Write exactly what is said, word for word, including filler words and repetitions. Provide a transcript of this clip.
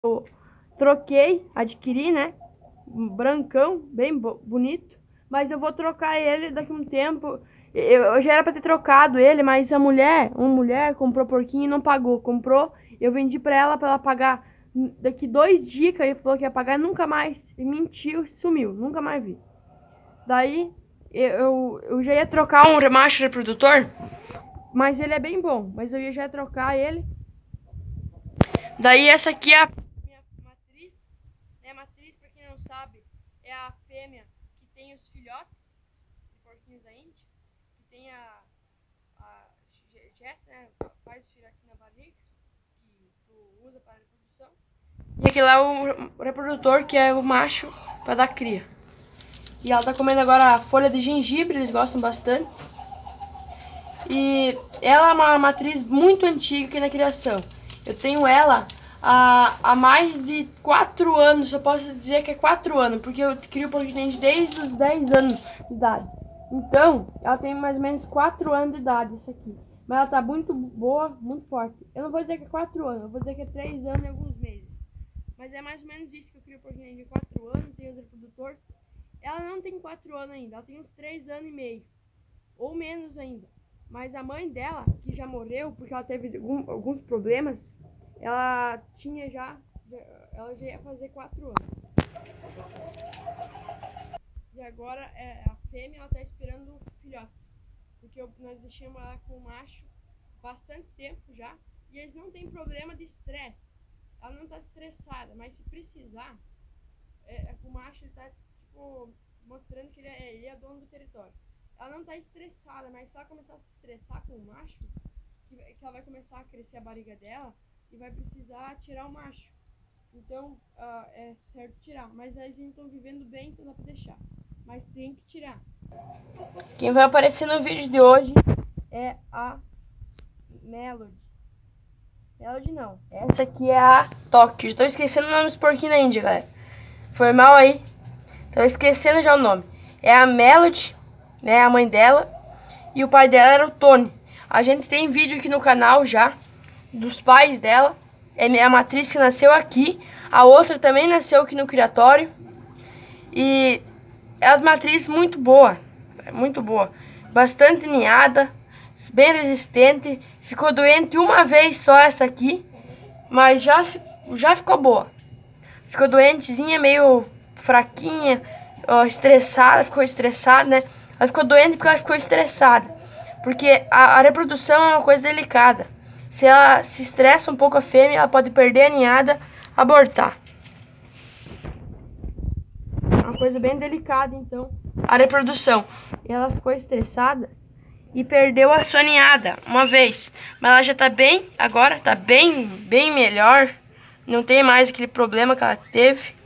eu troquei, adquiri, né? Um brancão, bem bonito. Mas eu vou trocar ele daqui a um tempo. Eu, eu já era pra ter trocado ele, mas a mulher, uma mulher comprou porquinho e não pagou. Comprou, eu vendi pra ela, pra ela pagar daqui dois dias, que ele falou que ia pagar, e nunca mais. E mentiu, sumiu, nunca mais vi. Daí, eu, eu, eu já ia trocar um macho reprodutor, mas ele é bem bom. Mas eu já ia trocar ele. Daí essa aqui é a minha matriz, né? Matriz, pra quem não sabe, é a fêmea que tem os filhotes de porquinhos da Índia, que tem a, a Jess, né? Faz os filhotes na barriga, que tu usa para reprodução. E aquele lá é o reprodutor, que é o macho para dar cria. E ela tá comendo agora a folha de gengibre, eles gostam bastante. E ela é uma matriz muito antiga aqui na criação. Eu tenho ela há, há mais de quatro anos, eu posso dizer que é quatro anos, porque eu crio porquinho desde os dez anos de idade. Então, ela tem mais ou menos quatro anos de idade, essa aqui. Mas ela tá muito boa, muito forte. Eu não vou dizer que é quatro anos, eu vou dizer que é três anos e alguns meses. Mas é mais ou menos isso que eu crio porquinho de quatro anos, tem os reprodutor. Ela não tem quatro anos ainda, ela tem uns três anos e meio, ou menos ainda. Mas a mãe dela, que já morreu porque ela teve algum, alguns problemas, ela tinha já, já, ela já ia fazer quatro anos. E agora é, a fêmea, ela tá esperando filhotes, porque eu, nós deixamos ela com o macho bastante tempo já, e eles não têm problema de estresse. Ela não tá estressada, mas se precisar, é, o macho ele tá tipo mostrando que ele é, ele é dono do território. Ela não tá estressada, mas se ela começar a se estressar com o macho, que, que ela vai começar a crescer a barriga dela e vai precisar tirar o macho. Então, uh, é certo tirar. Mas eles estão vivendo bem, então dá pra deixar. Mas tem que tirar. Quem vai aparecer no vídeo de hoje é a Melody. Melody não. Essa aqui é a Tóquio. Já tô esquecendo o nome dos porquinhos da Índia, galera. Foi mal aí. Tô esquecendo já o nome. É a Melody, né, a mãe dela, e o pai dela era o Tony. A gente tem vídeo aqui no canal já dos pais dela. É a matriz que nasceu aqui, a outra também nasceu aqui no criatório. E é as matrizes muito boa, muito boa, bastante ninhada, bem resistente. Ficou doente uma vez só essa aqui, mas já, já ficou boa. Ficou doentezinha, meio fraquinha, ó, estressada, ficou estressada, né? Ela ficou doente porque ela ficou estressada. Porque a, a reprodução é uma coisa delicada. Se ela se estressa um pouco a fêmea, ela pode perder a ninhada, abortar. É uma coisa bem delicada, então, a reprodução. E ela ficou estressada e perdeu a sua ninhada uma vez. Mas ela já tá bem, agora tá bem, bem melhor. Não tem mais aquele problema que ela teve.